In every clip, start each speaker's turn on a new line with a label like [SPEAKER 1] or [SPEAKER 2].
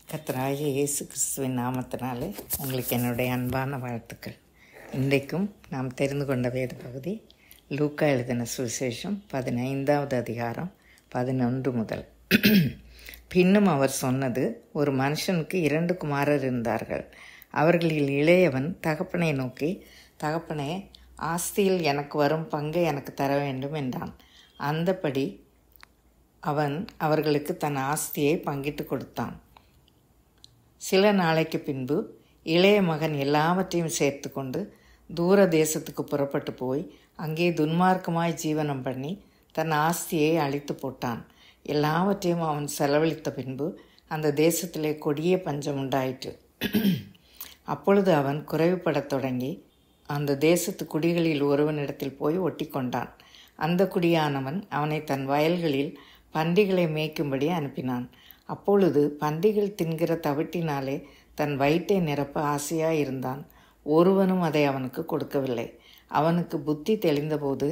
[SPEAKER 1] கர்த்தராகிய இயேசு கிறிஸ்துவின் நாமத்தினாலே உங்களுக்கு என்னுடைய அன்பான வாழ்த்துக்கள். இன்றைக்கும் நாம் தெரிந்து கொண்ட வேத பகுதி லூக்கா எழுதின சுவிசேஷம் 15வது அதிகாரம் 11 முதல். பின்னும் அவர் சொன்னது, ஒரு மனுஷனுக்கு 2 குமாரர் இருந்தார்கள். அவர்களில் இளையவன் தகப்பனை நோக்கி, தகப்பனே, ஆஸ்தியில் எனக்கு வரும் பங்கை எனக்கு தர வேண்டும் என்றான். அந்தபடி அவன் அவர்களுக்கு தன் ஆஸ்தியை பங்கிட்டு கொடுத்தான். சில நாளைக்கு பின்பு இளைய மகன் எல்லாவற்றையும் சேர்த்து கொண்டு தூர தேசத்துக்கு புறப்பட்டு போய் அங்கே துன்மார்க்கமாய் ஜீவனம் பண்ணி தன் ஆஸ்தியை அழித்து போட்டான். எல்லாவற்றையும் அவன் செலவழித்த பின்பு அந்த தேசத்திலே கொடிய பஞ்சம் உண்டாயிற்று. அப்பொழுது அவன் குறைவுபடத் தொடங்கி அந்த தேசத்து குடிகளில் ஒருவனிடத்தில் போய் ஒட்டி கொண்டான். அந்த குடியானவன் அவனை தன் வயல்களில் பன்றிகளை மேய்க்கும்படி அனுப்பினான். அப்பொழுது பன்றிகள் தின்கிற தவிட்டினாலே தன் வயிற்றை நிரப்ப ஆசையாயிருந்தான். ஒருவனும் அதை அவனுக்கு கொடுக்கவில்லை. அவனுக்கு புத்தி தெளிந்தபோது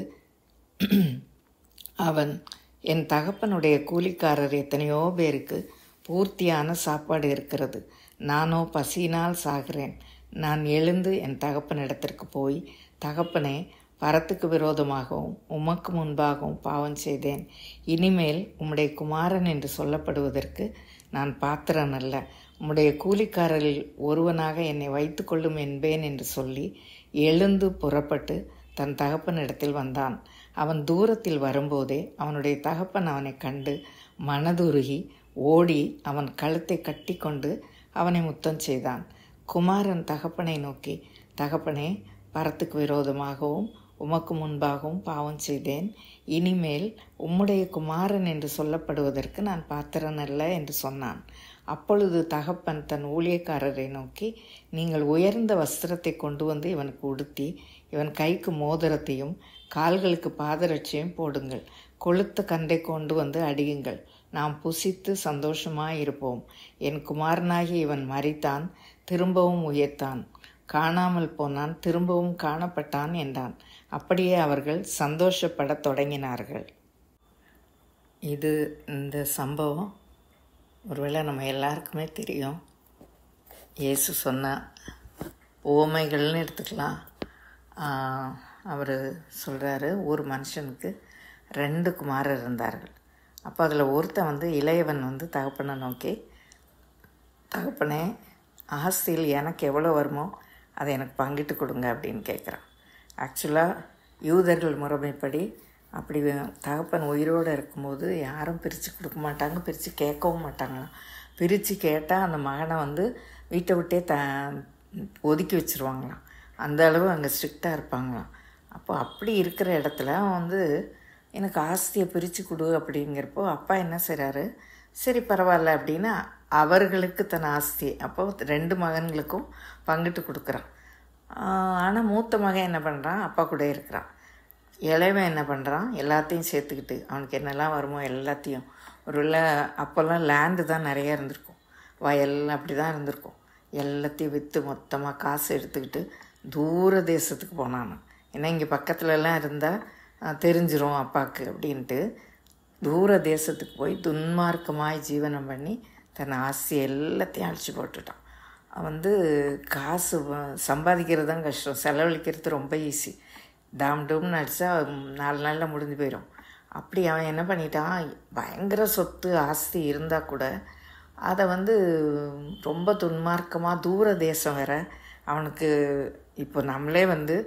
[SPEAKER 1] அவன், என் தகப்பனுடைய கூலிக்காரர் எத்தனையோ பேருக்கு பூர்த்தியான சாப்பாடு இருக்கிறது, நானோ பசியினால் சாகிறேன். நான் எழுந்து என் தகப்பனிடத்திற்கு போய், தகப்பனே, பரத்துக்கு விரோதமாகவும் உமக்கு முன்பாகவும் பாவம் செய்தேன். இனிமேல் உம்முடைய குமாரன் என்று சொல்லப்படுவதற்கு நான் பாத்திரன் அல்ல. உம்முடைய கூலிக்காரரில் ஒருவனாக என்னை வைத்து கொள்ளும் என்பேன் என்று சொல்லி எழுந்து புறப்பட்டு தன் தகப்பனிடத்தில் வந்தான். அவன் தூரத்தில் வரும்போதே அவனுடைய தகப்பன் அவனை கண்டு மனதுருகி ஓடி அவன் கழுத்தை கட்டி கொண்டு அவனை முத்தம் செய்தான். குமாரன் தகப்பனை நோக்கி, தகப்பனே, பரத்துக்கு விரோதமாகவும் உமக்கு முன்பாகவும் பாவம் செய்தேன். இனிமேல் உம்முடைய குமாரன் என்று சொல்லப்படுவதற்கு நான் பாத்திரன் அல்ல என்று சொன்னான். அப்பொழுது தகப்பன் தன் ஊழியக்காரரை நோக்கி, நீங்கள் உயர்ந்த வஸ்திரத்தை கொண்டு வந்து இவனுக்கு உடுத்தி இவன் கைக்கு மோதிரத்தையும் கால்களுக்கு பாதரட்சையும் போடுங்கள். கொளுத்த கன்றை கொண்டு வந்து அடியுங்கள். நாம் புசித்து சந்தோஷமாயிருப்போம். என் குமாரனாகி இவன் மரித்தான், திரும்பவும் உயிர்த்தான், காணாமல் போனான், திரும்பவும் காணப்பட்டான் என்றான். அப்படியே அவர்கள் சந்தோஷப்படத் தொடங்கினார்கள். இந்த சம்பவம் ஒருவேளை நம்ம எல்லாருக்குமே தெரியும். இயேசு சொன்ன உவமைகள்னு எடுத்துக்கலாம். அவர் சொல்கிறாரு, ஒரு மனுஷனுக்கு 2 குமாரர் இருந்தார்கள். அப்போ அதில் ஒருத்தன் இளையவன் தகப்பனை நோக்கி, தகப்பனே, ஆஸ்தியில் எனக்கு எவ்வளோ வருமோ அதை எனக்கு பங்கிட்டு கொடுங்க அப்படின்னு கேட்குறான். ஆக்சுவலாக யூதர்கள் முறைமைப்படி அப்படி தகப்பன் உயிரோடு இருக்கும்போது யாரும் பிரித்து கொடுக்க மாட்டாங்க, பிரித்து கேட்கவும் மாட்டாங்களாம். பிரித்து கேட்டால் அந்த மகனை வீட்டை விட்டே ஒதுக்கி வச்சுருவாங்களாம். அந்த அளவு அங்கே ஸ்ட்ரிக்டாக இருப்பாங்களாம். அப்போ அப்படி இருக்கிற இடத்துல அவன் எனக்கு ஆஸ்தியை பிரித்து கொடு அப்படிங்கிறப்போ அப்பா என்ன செய்கிறாரு, சரி பரவாயில்ல அப்படின்னு அவர்களுக்கு தன் ஆஸ்தி அப்போ 2 மகன்களுக்கும் பங்கிட்டு கொடுக்குறான். ஆனால் மூத்த மகன் என்ன பண்ணுறான், அப்பா கூட இருக்கிறான். இளைவன் என்ன பண்ணுறான், எல்லாத்தையும் சேர்த்துக்கிட்டு அவனுக்கு என்னெல்லாம் வருமோ எல்லாத்தையும், ஒருவேளை அப்போல்லாம் லேண்டு தான் நிறையா இருந்திருக்கும், வயல் அப்படி தான் இருந்திருக்கும், எல்லாத்தையும் விற்று மொத்தமாக காசு எடுத்துக்கிட்டு தூர தேசத்துக்கு போனான். ஏன்னா இங்கே பக்கத்துலலாம் இருந்தால் தெரிஞ்சிரும் அப்பாவுக்கு அப்படின்ட்டு தூர தேசத்துக்கு போய் துன்மார்க்கமாய் ஜீவனம் பண்ணி தன் ஆசை எல்லாத்தையும் அழிச்சு போட்டுட்டான். காசு சம்பாதிக்கிறது தான் கஷ்டம், செலவழிக்கிறது ரொம்ப ஈஸி. டாம் டூம்னு அடித்தா 4 நாளில் முடிஞ்சு போயிடும். அப்படி அவன் என்ன பண்ணிட்டான், பயங்கர சொத்து ஆஸ்தி இருந்தால் கூட அதை ரொம்ப துன்மார்க்கமாக தூர தேசம் வேற அவனுக்கு. இப்போ நம்மளே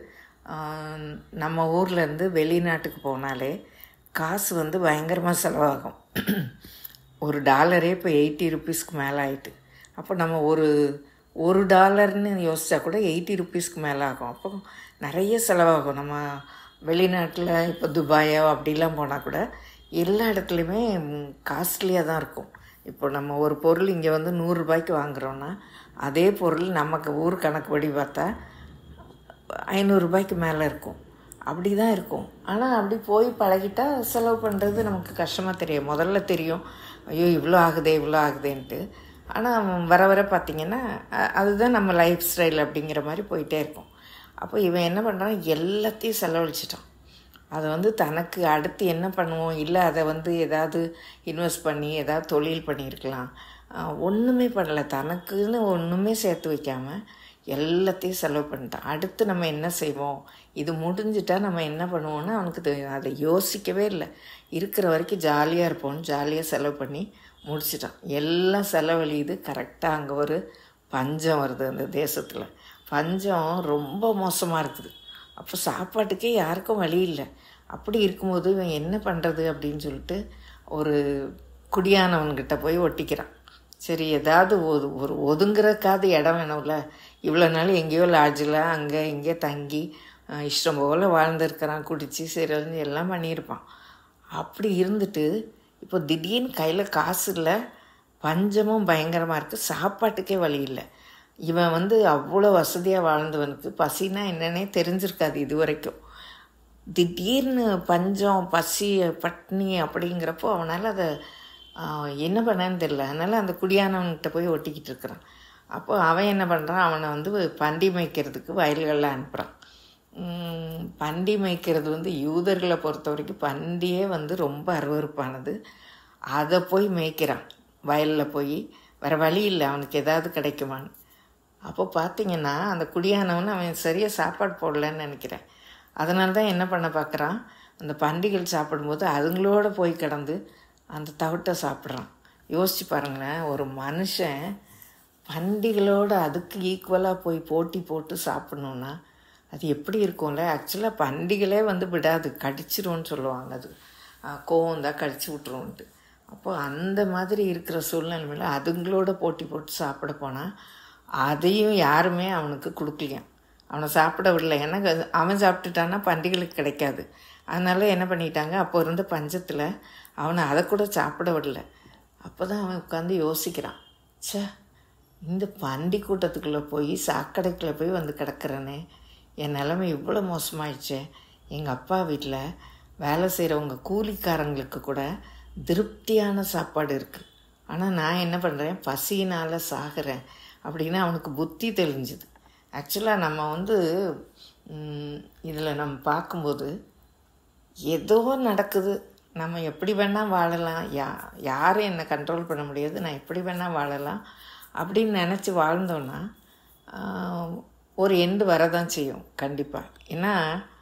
[SPEAKER 1] நம்ம ஊர்லேருந்து வெளிநாட்டுக்கு போனாலே காசு பயங்கரமாக செலவாகும். ஒரு டாலரே இப்போ 80 ருபீஸ்க்கு மேலே ஆகிட்டு. அப்போ நம்ம ஒரு டாலர்னு யோசித்தா கூட 80 ருபீஸ்க்கு மேலே ஆகும். அப்போ நிறைய செலவாகும். நம்ம வெளிநாட்டில் இப்போ துபாயோ அப்படிலாம் போனால் கூட எல்லா இடத்துலையுமே காஸ்ட்லியாக தான் இருக்கும். இப்போ நம்ம ஒரு பொருள் இங்கே 100 ரூபாய்க்கு வாங்குகிறோன்னா அதே பொருள் நமக்கு ஊர் கணக்குப்படி பார்த்தா 500 ரூபாய்க்கு மேலே இருக்கும். அப்படி தான் இருக்கும். ஆனால் அப்படி போய் பழகிட்டால் செலவு பண்ணுறது நமக்கு கஷ்டமாக தெரியும். முதல்ல தெரியும், ஐயோ இவ்வளோ ஆகுதேன்ட்டு. ஆனால் வர வர பார்த்திங்கன்னா அதுதான் நம்ம லைஃப் ஸ்டைல் அப்படிங்கிற மாதிரி போயிட்டே இருக்கும். அப்போ இவன் என்ன பண்ணுறான், எல்லாத்தையும் செலவழிச்சிட்டான். அதை தனக்கு அடுத்து என்ன பண்ணுவோம், இல்லை அதை ஏதாவது இன்வெஸ்ட் பண்ணி ஏதாவது தொழில் பண்ணியிருக்கலாம், ஒன்றுமே பண்ணலை, தனக்குன்னு ஒன்றுமே சேர்த்து வைக்காமல் எல்லாத்தையும் செலவு பண்ணிட்டான். அடுத்து நம்ம என்ன செய்வோம், இது முடிஞ்சிட்டா நம்ம என்ன பண்ணுவோம்னா அவனுக்கு அதை யோசிக்கவே இல்லை. இருக்கிற வரைக்கும் ஜாலியாக இருப்போம்னு ஜாலியாக செலவு பண்ணி முடிச்சிட்டான். எல்லாம் செலவழியுது. கரெக்டாக அங்கே ஒரு பஞ்சம் வருது. அந்த தேசத்தில் பஞ்சம் ரொம்ப மோசமாக இருக்குது. அப்போ சாப்பாட்டுக்கே யாருக்கும் வழி இல்லை. அப்படி இருக்கும்போது இவன் என்ன பண்ணுறது அப்படின்னு சொல்லிட்டு ஒரு குடியானவன்கிட்ட போய் ஒட்டிக்கிறான். சரி, ஏதாவது ஒரு ஒதுங்குறக்காவது இடம் வேணும்ல. இவ்வளோ நாள் எங்கேயோ லாட்ஜில் அங்கே இங்கே தங்கி இஷ்டம் போல் வாழ்ந்துருக்கிறான், குடித்து சிறந்து எல்லாம் பண்ணியிருப்பான். அப்படி இருந்துட்டு இப்போ திடீர்னு கையில் காசு இல்லை, பஞ்சமும் பயங்கரமாக இருக்குது, சாப்பாட்டுக்கே வழி இல்லை. இவன் அவ்வளோ வசதியாக வாழ்ந்தவனுக்கு பசினா என்னன்னே தெரிஞ்சிருக்காது இது வரைக்கும். திடீர்னு பஞ்சம், பசி, பட்னி அப்படிங்கிறப்போ அவனால் அதை என்ன பண்ணான்னு தெரியல. அதனால் அந்த குடியானவன்கிட்ட போய் ஒட்டிக்கிட்டு இருக்கிறான். அப்போ அவன் என்ன பண்ணுறான், அவனை பண்டி மேய்க்கிறதுக்கு வயல்களில் அனுப்புகிறான். பண்டி மேய்க்கிறது யூதர்களை பொறுத்த வரைக்கும் பண்டியே ரொம்ப அருவருப்பானது. அதை போய் மேய்க்கிறான் வயலில் போய். வேறு வழி இல்லை, அவனுக்கு ஏதாவது கிடைக்குமான்னு. அப்போ பார்த்திங்கன்னா அந்த குடியானவன் அவன் சரியாக சாப்பாடு போடலன்னு நினைக்கிறேன். அதனால தான் என்ன பண்ண பார்க்குறான், அந்த பண்டிகள் சாப்பிடும்போது அதுங்களோட போய் கிடந்து அந்த தவிட்டை சாப்பிட்றான். யோசிச்சு பாருங்களேன், ஒரு மனுஷன் பண்டிகளோடு அதுக்கு ஈக்குவலாக போய் போட்டி போட்டு சாப்பிட்ணுன்னா அது எப்படி இருக்கும்ல. ஆக்சுவலாக பண்டிகளே விடாது, கடிச்சிரும்னு சொல்லுவாங்க. அது கோவம் தான் கடிச்சு விட்ருவோன்ட்டு. அப்போது அந்த மாதிரி இருக்கிற சூழ்நிலைமையில் அதுங்களோட போட்டி போட்டு சாப்பிட போனால் அதையும் யாருமே அவனுக்கு கொடுக்கலையாம், அவனை சாப்பிட விடல. ஏன்னா அவன் சாப்பிட்டுட்டான்னா பண்டிகளுக்கு கிடைக்காது. அதனால என்ன பண்ணிட்டாங்க, அப்போ இருந்த பஞ்சத்தில் அவனை அதை கூட சாப்பிட விடல. அப்போ தான் அவன் உட்காந்து யோசிக்கிறான், சே, இந்த பண்டி கூட்டத்துக்குள்ளே போய் சாக்கடைக்குள்ளே போய் கிடக்கிறேனே, என் நிலைமை இவ்வளோ மோசமாயிடுச்சே. எங்கள் அப்பா வீட்டில் வேலை செய்கிறவங்க கூலிக்காரங்களுக்கு கூட திருப்தியான சாப்பாடு இருக்குது, ஆனால் நான் என்ன பண்ணுறேன், பசியினால் சாகிறேன் அப்படின்னு அவனுக்கு புத்தி தெளிஞ்சுது. ஆக்சுவலாக நம்ம இதில் நம்ம பார்க்கும்போது ஏதோ நடக்குது, நம்ம எப்படி வேணால் வாழலாம், யாரும் என்னை கண்ட்ரோல் பண்ண முடியாது, நான் எப்படி வேணால் வாழலாம் அப்படின்னு நினச்சி வாழ்ந்தோன்னா ஒரு எண்டு வரதான் செய்யும் கண்டிப்பாக. ஏன்னா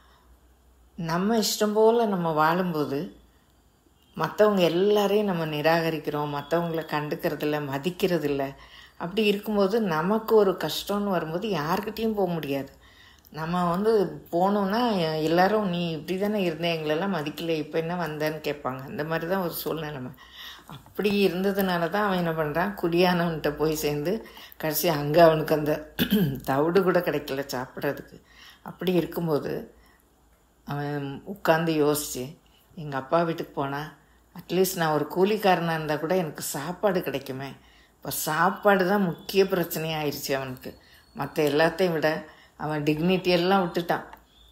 [SPEAKER 1] நம்ம இஷ்டம் போல் நம்ம வாழும்போது மற்றவங்க எல்லாரையும் நம்ம நிராகரிக்கிறோம், மற்றவங்கள கண்டுக்கிறதில்ல, மதிக்கிறதில்ல. அப்படி இருக்கும்போது நமக்கு ஒரு கஷ்டம்னு வரும்போது யார்கிட்டையும் போக முடியாது. நம்ம போனோன்னா எல்லாரும் நீ இப்படி தானே இருந்தேன், எங்களெல்லாம் மதிக்கலை, இப்போ என்ன வந்தேன்னு கேட்பாங்க. அந்த மாதிரி தான் ஒரு சூழ்நிலைமை. அப்படி இருந்ததுனால தான் அவன் என்ன பண்ணுறான், குடியானவன்கிட்ட போய் சேர்ந்து கடைசி அங்கே அவனுக்கு அந்த தவிடு கூட கிடைக்கல சாப்பிட்றதுக்கு. அப்படி இருக்கும்போது அவன் உட்காந்து யோசித்து, எங்கள் அப்பா வீட்டுக்கு போனால் அட்லீஸ்ட் நான் ஒரு கூலிக்காரனாக இருந்தால் கூட எனக்கு சாப்பாடு கிடைக்குமே. இப்போ சாப்பாடு தான் முக்கிய பிரச்சனையாக ஆயிடுச்சு அவனுக்கு. மற்ற எல்லாத்தையும் விட அவன் டிக்னிட்டியெல்லாம் விட்டுட்டான்.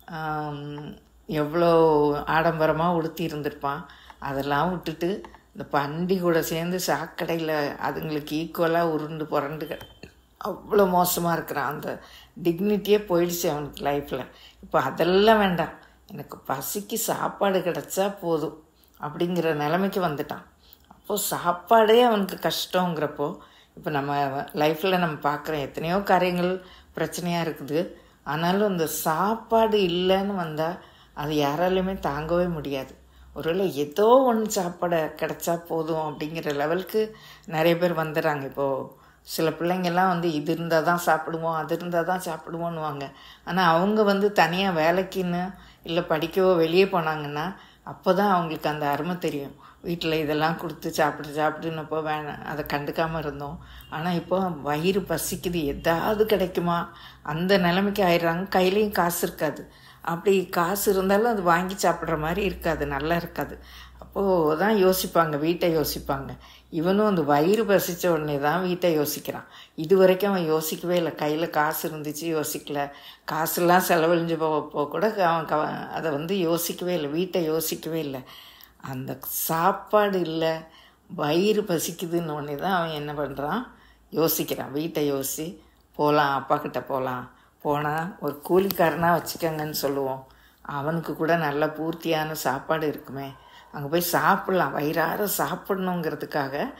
[SPEAKER 1] எவ்வளோ ஆடம்பரமாக உடுத்தி இருந்திருப்பான், அதெல்லாம் விட்டுட்டு இந்த பண்டி கூட சேர்ந்து சாக்கடையில் அதுங்களுக்கு ஈக்குவலாக உருண்டு புரண்டு அவ்வளோ மோசமாக இருக்கிறான். அந்த டிக்னிட்டியே போயிடுச்சு அவனுக்கு லைஃப்பில். இப்போ அதெல்லாம் வேண்டாம், எனக்கு பசிக்கு சாப்பாடு கிடச்சா போதும் அப்படிங்கிற நிலைமைக்கு வந்துட்டான். அப்போது சாப்பாடே அவனுக்கு கஷ்டங்கிறப்போ, இப்போ நம்ம லைஃப்பில் நம்ம பார்க்குற எத்தனையோ காரியங்கள் பிரச்சனையாக இருக்குது. ஆனாலும் இந்த சாப்பாடு இல்லைன்னு வந்தால் அது யாராலையுமே தாங்கவே முடியாது. ஒருவேளை ஏதோ ஒன்று சாப்பாடு கிடச்சா போதும் அப்படிங்கிற லெவலுக்கு நிறைய பேர் வந்துடுறாங்க. இப்போது சில பிள்ளைங்கள்லாம் இது இருந்தால் தான் சாப்பிடுவோம், அது இருந்தால் தான் சாப்பிடுவோன்னுவாங்க. ஆனால் அவங்க தனியாக வேலைக்குன்னு இல்லை படிக்கவோ வெளியே போனாங்கன்னா அப்போ தான் அவங்களுக்கு அந்த அருமை தெரியும். வீட்டில் இதெல்லாம் கொடுத்து சாப்பிடுன்னப்போ வேணாம், அதை கண்டுக்காமல் இருந்தோம். ஆனால் இப்போ வயிறு பசிக்குது, எதாவது கிடைக்குமா அந்த நிலைமைக்கு ஆயிடுறாங்க. கையிலையும் காசு இருக்காது. அப்படி காசு இருந்தாலும் அது வாங்கி சாப்பிட்ற மாதிரி இருக்காது, நல்லா இருக்காது. அப்போது தான் யோசிப்பாங்க, வீட்டை யோசிப்பாங்க. இவனும் அந்த வயிறு பசித்த உடனே தான் வீட்டை யோசிக்கிறான். இது வரைக்கும் அவன் யோசிக்கவே இல்லை. கையில் காசு இருந்துச்சு யோசிக்கல, காசுலாம் செலவழிஞ்சு போக கூட அவன் அதை யோசிக்கவே இல்லை, வீட்டை யோசிக்கவே இல்லை. அந்த சாப்பாடு இல்லை, வயிறு பசிக்குதுன்னு உடனே தான் அவன் என்ன பண்ணுறான், யோசிக்கிறான். வீட்டை யோசி, போகலாம், அப்பா கிட்ட போனால் ஒரு கூலிக்காரனாக வச்சுக்கங்கன்னு சொல்லுவோம், அவனுக்கு கூட நல்ல பூர்த்தியான சாப்பாடு இருக்குமே, அங்கே போய் சாப்பிட்லாம், வயிறார சாப்பிடணுங்கிறதுக்காக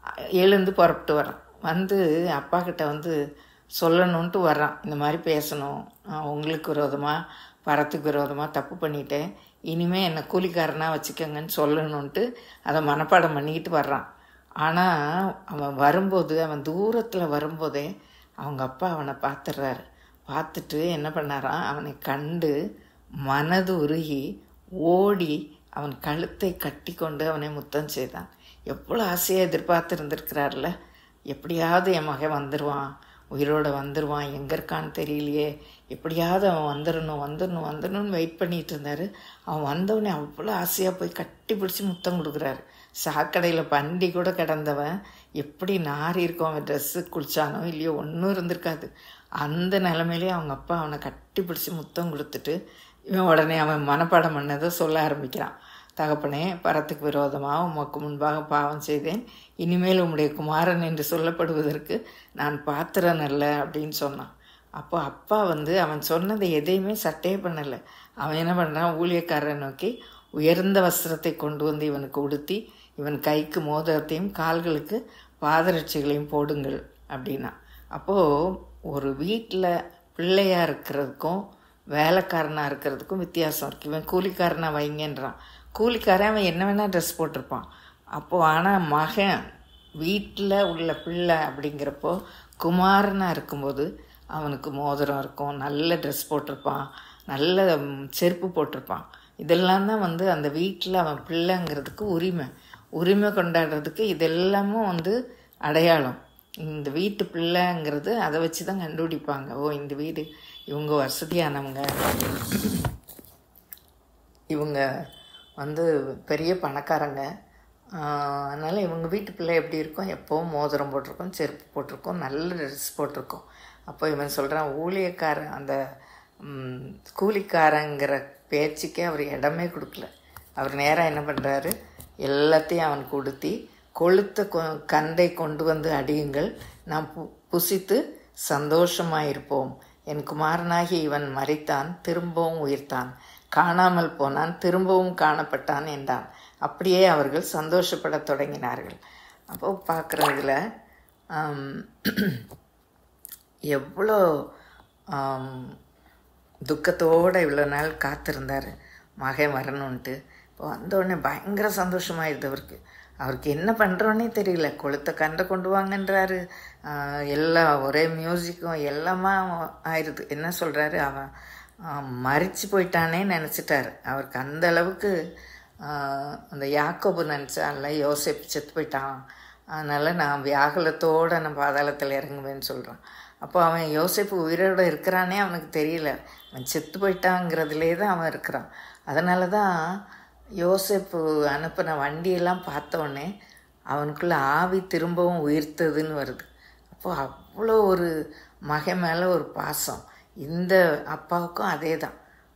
[SPEAKER 1] எழுந்து புறப்பட்டு வரான். வந்து அப்பா கிட்ட வந்து சொல்லணுன்ட்டு வர்றான். இந்த மாதிரி பேசணும், உங்களுக்கு விரோதமாக பரத்துக்கு விரோதமாக தப்பு பண்ணிட்டேன், இனிமேல் என்னை கூலிக்காரனாக வச்சுக்கோங்கன்னு சொல்லணுன்ட்டு அதை மனப்பாடம் பண்ணிக்கிட்டு வர்றான். ஆனால் அவன் வரும்போது, அவன் தூரத்தில் வரும்போதே அவங்க அப்பா அவனை பார்த்துடுறாரு. பார்த்துட்டு என்ன பண்ணாரான், அவனை கண்டு மனது உருகி ஓடி அவன் கழுத்தை கட்டி கொண்டு அவனை முத்தம் செய்தான். எவ்வளோ ஆசையாக எதிர்பார்த்து இருந்திருக்கிறார்ல, எப்படியாவது என் மகன் வந்துடுவான், உயிரோடு வந்துடுவான், எங்கே இருக்கான்னு தெரியலையே, எப்படியாவது அவன் வந்துடணும்னு வெயிட் பண்ணிகிட்டு இருந்தார். அவன் வந்தவனே அவ்வளோ ஆசையாக போய் கட்டி பிடிச்சி முத்தம் கொடுக்குறாரு. சாக்கடையில் பண்டி கூட கிடந்தவன் எப்படி நாரி இருக்கும், அவன் ட்ரெஸ்ஸு குளிச்சானோ இல்லையோ ஒன்றும் இருந்திருக்காது. அந்த நிலமையிலே அவங்க அப்பா அவனை கட்டி பிடிச்சி முத்தம் கொடுத்துட்டு இவன் உடனே அவன் மனப்பாடம் பண்ணதை சொல்ல ஆரம்பிக்கிறான். தகப்பனே, பரத்துக்கு விரோதமாக உமக்கு முன்பாக பாவம் செய்தேன், இனிமேல் உம்முடைய குமாரன் என்று சொல்லப்படுவதற்கு நான் பாத்திரன் அல்ல அப்படின்னு சொன்னான். அப்போ அப்பா வந்து அவன் சொன்னதை எதையுமே சட்டையே பண்ணலை. அவன் என்ன பண்ணுறான், ஊழியக்காரரை நோக்கி உயர்ந்த வஸ்திரத்தை கொண்டு வந்து இவனுக்கு உடுத்தி இவன் கைக்கு மோதிரத்தையும் கால்களுக்கு பாதரட்சிகளையும் போடுங்கள் அப்படின்னா. அப்போது ஒரு வீட்டில் பிள்ளையாக இருக்கிறதுக்கும் வேலைக்காரனாக இருக்கிறதுக்கும் வித்தியாசம் இருக்குது. இவன் கூலிக்காரனாக வைங்கன்றான். கூலிக்காரன் அவன் என்ன வேணால் ட்ரெஸ் போட்டிருப்பான். அப்போது ஆனால் மகன் வீட்டில் உள்ள பிள்ளை அப்படிங்கிறப்போ குமாரனாக இருக்கும்போது அவனுக்கு மோதிரம் இருக்கும், நல்ல ட்ரெஸ் போட்டிருப்பான், நல்ல செருப்பு போட்டிருப்பான். இதெல்லாம் தான் வந்து அந்த வீட்டில் அவன் பிள்ளைங்கிறதுக்கு உரிமை கொண்டாடுறதுக்கு இதெல்லாமும் வந்து அடையாளம். இந்த வீட்டு பிள்ளைங்கிறது அதை வச்சு தான் கண்டுபிடிப்பாங்க. ஓ, இந்த வீடு இவங்க வசதியானவங்க, இவங்க வந்து பெரிய பணக்காரங்க, அதனால் இவங்க வீட்டு பிள்ளை எப்படி இருக்கும், எப்போவும் மோதிரம் போட்டிருக்கோம், செருப்பு போட்டிருக்கோம், நல்ல ட்ரெஸ் போட்டிருக்கோம். அப்போ இவன் சொல்கிறான், ஊழியக்காரன் அந்த கூலிக்காரங்கிற பேச்சுக்கே அவர் இடமே கொடுக்கல. அவர் நேராக என்ன பண்ணுறாரு, எல்லாத்தையும் அவனுக்கு உடுத்தி கொளுத்த கந்தை கொண்டு வந்து அடியுங்கள், நாம் புசித்து சந்தோஷமாயிருப்போம். என் குமாரனாகி இவன் மரித்தான், திரும்பவும் உயிர்த்தான், காணாமல் போனான், திரும்பவும் காணப்பட்டான் என்றான். அப்படியே அவர்கள் சந்தோஷப்பட தொடங்கினார்கள். அப்போ பார்க்குறதுல எவ்வளோ துக்கத்தோடு இவ்வளோ நாள் காத்திருந்தார் மகன் வரணுன்ட்டு. இப்போ வந்தோடனே பயங்கர சந்தோஷமாயிடுது அவருக்கு என்ன பண்ணுறோன்னே தெரியல. கொளுத்த கண்டை கொண்டு வாங்கன்றாரு, எல்லாம் ஒரே மியூசிக்கும் எல்லாமா ஆயிடுது. என்ன சொல்கிறாரு, அவன் மரிச்சு போயிட்டானே நினச்சிட்டார். அவருக்கு அந்த அளவுக்கு அந்த யாக்கோபு நினச்சான்ல, யோசேப்பு செத்து போயிட்டான், அதனால் நான் வியாகுலத்தோடு நான் பாதாளத்தில் இறங்குவேன்னு சொல்கிறான். அப்போ அவன் யோசேப்பு உயிரோடு இருக்கிறானே அவனுக்கு தெரியல, அவன் செத்து போயிட்டாங்கிறதுலே தான் அவன் இருக்கிறான். அதனால தான் யோசேப்பு அனுப்பின வண்டியெல்லாம் பார்த்தோன்னே அவனுக்குள்ளே ஆவி திரும்பவும் உயிர்த்ததுன்னு வருது. அப்போது அவ்வளோ ஒரு மகன் மேலே ஒரு பாசம். இந்த அப்பாவுக்கும் அதே தான்.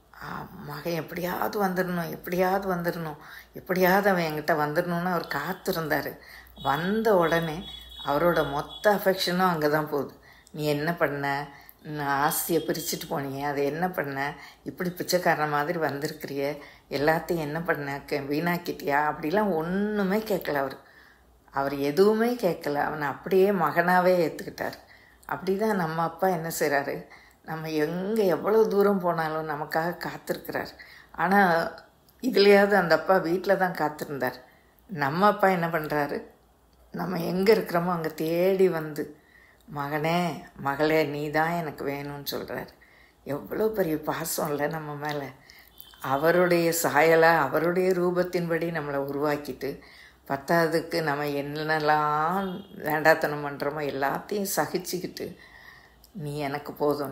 [SPEAKER 1] மகன் எப்படியாவது வந்துடணும், எப்படியாவது அவன் என்கிட்ட வந்துடணுன்னு அவர் காத்திருந்தார். வந்த உடனே அவரோட மொத்த அஃபெக்ஷனும் அங்கே தான் போகுது. நீ என்ன பண்ண, ஆஸ்தியை பிரிச்சுட்டு போனியே, அதை என்ன பண்ண, இப்படி பிச்சைக்காரன மாதிரி வந்திருக்கிறிய, எல்லாத்தையும் என்ன பண்ண, வீணாக்கிட்டியா, அப்படிலாம் ஒன்றுமே கேட்கல. அவர் எதுவுமே கேட்கல. அவனை அப்படியே மகனாகவே ஏற்றுக்கிட்டார். அப்படி தான் நம்ம அப்பா என்ன செய்கிறாரு, நம்ம எங்கே எவ்வளோ தூரம் போனாலும் நமக்காக காத்திருக்கிறார். ஆனால் இதுலையாவது அந்த அப்பா வீட்டில் தான் காத்திருந்தார். நம்ம அப்பா என்ன பண்ணுறாரு, நம்ம எங்கே இருக்கிறோமோ அங்கே தேடி வந்து மகனே மகளே நீ தான் எனக்கு வேணும்னு சொல்கிறார். எவ்வளோ பெரிய பாசம் இல்லை நம்ம மேலே. அவருடைய சாயலாக அவருடைய ரூபத்தின்படி நம்மளை உருவாக்கிட்டு, பத்தாவதுக்கு நம்ம என்னென்னலாம் வேண்டாத்தனம் பண்ணுறோமோ எல்லாத்தையும் சகிச்சுக்கிட்டு, நீ எனக்கு போதும்,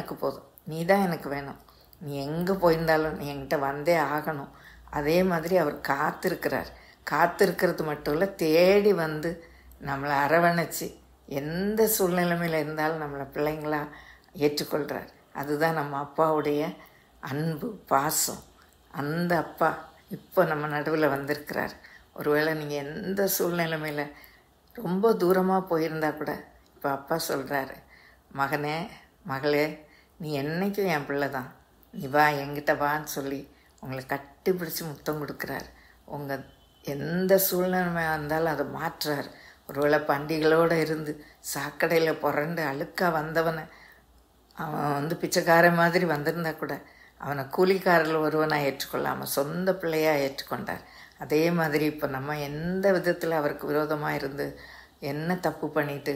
[SPEAKER 1] நீ தான் எனக்கு வேணும், நீ எங்கே போயிருந்தாலும் நீ என்கிட்ட வந்தே ஆகணும். அதே மாதிரி அவர் காத்திருக்கிறது மட்டும் இல்லை, தேடி வந்து நம்மளை அரவணைச்சி எந்த சூழ்நிலைமையில் இருந்தாலும் நம்மளை பிள்ளைங்களா ஏற்றுக்கொள்கிறார். அதுதான் நம்ம அப்பாவுடைய அன்பு, பாசம். அந்த அப்பா இப்போ நம்ம நடுவில் வந்திருக்கிறார். ஒருவேளை நீங்கள் எந்த சூழ்நிலைமையில் ரொம்ப தூரமாக போயிருந்தா கூட இப்போ அப்பா சொல்கிறாரு, மகனே மகளே நீ என்றைக்கும் என் பிள்ளை தான், நீ வா என்கிட்ட வான்னு சொல்லி உங்களை கட்டி பிடிச்சி முத்தம் கொடுக்குறார். உங்கள் எந்த சூழ்நிலைமையாக இருந்தாலும் அதை மாற்றுறார். ஒருவேளை பண்டிகளோடு இருந்து சாக்கடையில் புரண்டு அழுக்காக வந்தவனை அவன் பிச்சைக்காரன் மாதிரி வந்திருந்தா கூட அவனை கூலிக்காரில் ஒருவனாக ஏற்றுக்கொள்ளாமல் சொந்த பிள்ளையாக ஏற்றுக்கொண்டார். அதே மாதிரி இப்போ நம்ம எந்த விதத்தில் அவருக்கு விரோதமாக இருந்து என்ன தப்பு பண்ணிட்டு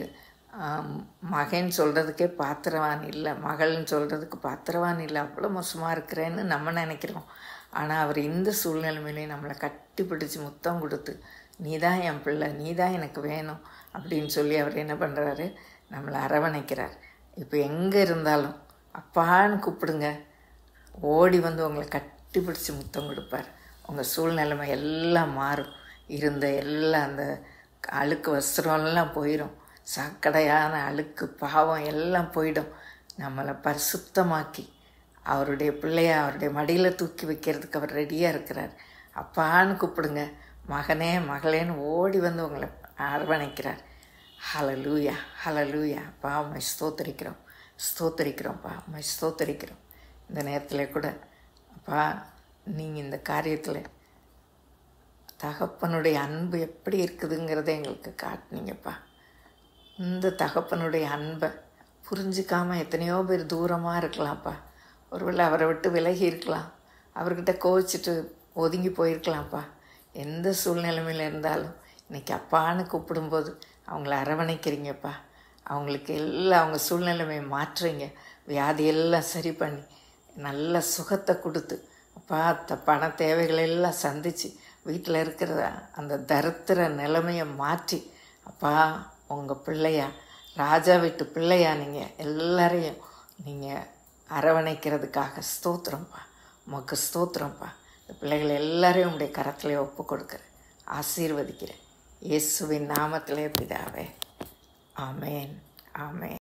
[SPEAKER 1] மகன் சொல்கிறதுக்கே பாத்திரவான் இல்லை, மகள்னு சொல்கிறதுக்கு பாத்திரவான் இல்லை, அவ்வளோ மோசமாக இருக்கிறேன்னு நம்ம நினைக்கிறோம். ஆனால் அவர் இந்த சூழ்நிலைமையிலே நம்மளை கட்டி பிடிச்சி முத்தம் கொடுத்து, நீ தான் என் பிள்ளை, நீ தான் எனக்கு வேணும் அப்படின்னு சொல்லி அவர் என்ன பண்ணுறாரு, நம்மளை அரவணைக்கிறார். இப்போ எங்கே இருந்தாலும் அப்பான்னு கூப்பிடுங்க, ஓடி வந்து உங்களை கட்டி பிடிச்சி முத்தம் கொடுப்பார். உங்கள் சூழ்நிலைமை எல்லாம் மாறும். இருந்த எல்லாம் அந்த அழுக்கு வஸ்திரம்லாம் போயிடும், சாக்கடையான அழுக்கு பாவம் எல்லாம் போயிடும். நம்மளை பரிசுத்தமாக்கி அவருடைய பிள்ளைய அவருடைய மடியில் தூக்கி வைக்கிறதுக்கு அவர் ரெடியாக இருக்கிறார். அப்பான்னு கூப்பிடுங்க, மகனே மகளேன்னு ஓடி வந்து உங்களை அரவணைக்கிறார். ஹல்லேலூயா, ஹல்லேலூயா. அப்பா உம்மை ஸ்தோத்தரிக்கிறோம், ஸ்தோத்தரிக்கிறோம்ப்பா, உம்மை ஸ்தோத்தரிக்கிறோம். இந்த நேரத்தில் கூட அப்பா நீங்கள் இந்த காரியத்தில் தகப்பனுடைய அன்பு எப்படி இருக்குதுங்கிறத எங்களுக்கு காட்டினீங்கப்பா. இந்த தகப்பனுடைய அன்பை புரிஞ்சிக்காமல் எத்தனையோ பேர் தூரமாக இருக்கலாம்ப்பா. ஒருவேளை அவரை விட்டு விலகி இருக்கலாம், அவர்கிட்ட கோவிச்சிட்டு ஒதுங்கி போயிருக்கலாம்ப்பா. எந்த சூழ்நிலைமையில் இருந்தாலும் இன்றைக்கி அப்பான்னு கூப்பிடும்போது அவங்கள அரவணைக்கிறீங்கப்பா. அவங்களுக்கு எல்லாம் அவங்க சூழ்நிலைமையை மாற்றுறீங்க, வியாதியெல்லாம் சரி பண்ணி நல்ல சுகத்தை கொடுத்து அப்பா பண தேவைகளெல்லாம் சந்தித்து வீட்டில் இருக்கிற அந்த தரித்திர நிலைமையை மாற்றி அப்பா உங்கள் பிள்ளையா, ராஜா வீட்டு பிள்ளையா நீங்கள் எல்லாரையும் நீங்கள் அரவணைக்கிறதுக்காக ஸ்தோத்திரம்ப்பா, உமக்கு ஸ்தோத்திரம்ப்பா. இந்த பிள்ளைகள் எல்லாரையும் உங்களுடைய கரத்திலே ஒப்பு கொடுக்குறேன், ஆசீர்வதிக்கிறேன். இயேசுவின் நாமத்திலே பிதாவே, ஆமேன், ஆமேன்.